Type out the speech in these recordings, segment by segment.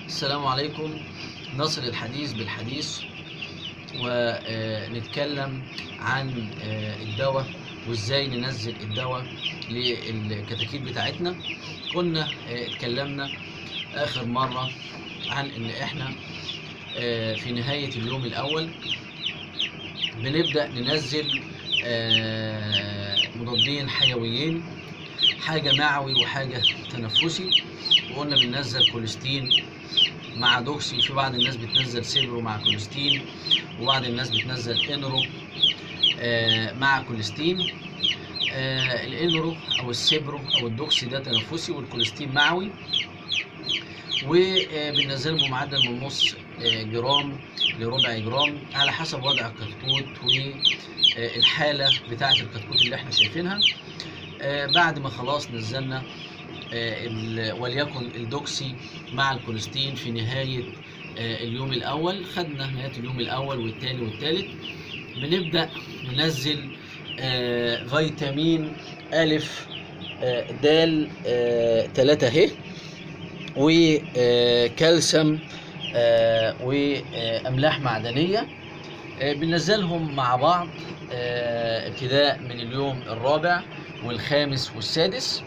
السلام عليكم. نصل الحديث بالحديث ونتكلم عن الدواء وازاي ننزل الدواء للكتاكيت بتاعتنا. كنا اتكلمنا اخر مرة عن ان احنا في نهاية اليوم الاول بنبدأ ننزل مضادين حيويين، حاجة معوي وحاجة تنفسي. وقلنا بننزل كوليستين مع دوكسي، في بعض الناس بتنزل سيبرو مع كوليستين، وبعض الناس بتنزل انرو مع كوليستين. الانرو او السيبرو او الدوكسي ده تنفسي والكوليستين معوي، وبننزله بمعدل من نص جرام لربع جرام على حسب وضع الكتكوت والحالة بتاعة الكتكوت اللي احنا شايفينها. بعد ما خلاص نزلنا وليكن الدوكسي مع الكوليستين في نهاية اليوم الأول، خدنا نهاية اليوم الأول والتاني والتالت، بنبدأ ننزل فيتامين ألف دال 3 اهي، وكالسيوم وأملاح معدنية. بننزلهم مع بعض ابتداء من اليوم الرابع والخامس والسادس،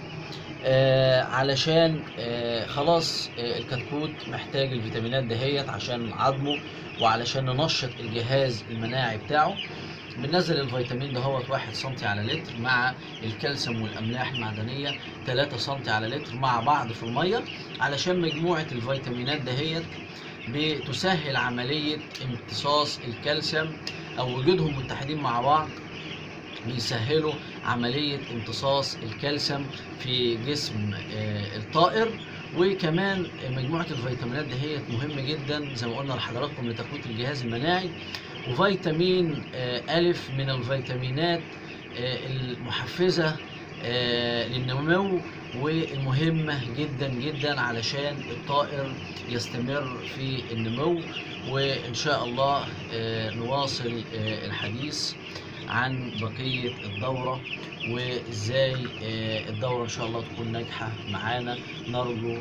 علشان خلاص الكتكوت محتاج الفيتامينات دهيت عشان عظمه وعلشان ننشط الجهاز المناعي بتاعه. بننزل الفيتامين دهوت 1 سم على لتر مع الكالسيوم والاملاح المعدنيه 3 سم على لتر مع بعض في الميه، علشان مجموعه الفيتامينات دهيت بتسهل عمليه امتصاص الكالسيوم، او وجودهم متحدين مع بعض بيسهلوا عملية امتصاص الكالسيوم في جسم الطائر. وكمان مجموعة الفيتامينات دي هي مهمة جدا زي ما قلنا لحضراتكم لتقوية الجهاز المناعي. وفيتامين ألف من الفيتامينات المحفزة للنمو والمهمة جدا جدا علشان الطائر يستمر في النمو. وإن شاء الله نواصل الحديث عن بقية الدورة وازاي الدورة ان شاء الله تكون ناجحة معانا. نرجو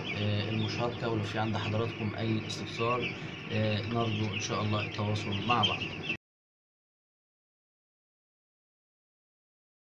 المشاركة، ولو في عند حضراتكم اي استفسار نرجو ان شاء الله التواصل مع بعض.